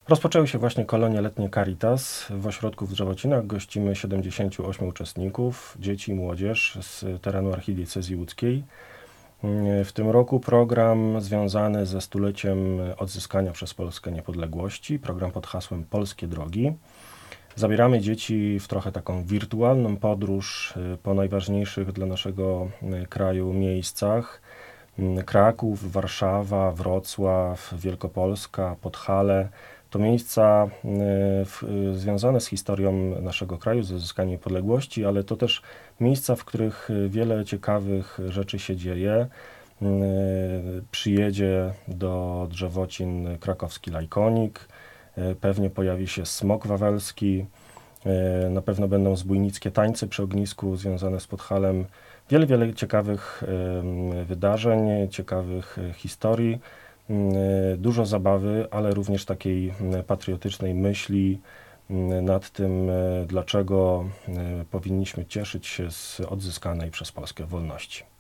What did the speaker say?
Rozpoczęły się właśnie kolonie letnie Caritas. W ośrodku w Drzewocinach gościmy 78 uczestników, dzieci i młodzież z terenu archidiecezji łódzkiej. W tym roku program związany ze stuleciem odzyskania przez Polskę niepodległości, program pod hasłem Polskie Drogi. Zabieramy dzieci w trochę taką wirtualną podróż po najważniejszych dla naszego kraju miejscach. Kraków, Warszawa, Wrocław, Wielkopolska, Podhale. To miejsca związane z historią naszego kraju, z odzyskaniem niepodległości, ale to też miejsca, w których wiele ciekawych rzeczy się dzieje. Przyjedzie do Drzewocin krakowski Lajkonik, pewnie pojawi się smok wawelski, na pewno będą zbójnickie tańce przy ognisku związane z Podhalem. Wiele ciekawych wydarzeń, ciekawych historii, dużo zabawy, ale również takiej patriotycznej myśli nad tym, dlaczego powinniśmy cieszyć się z odzyskanej przez Polskę wolności.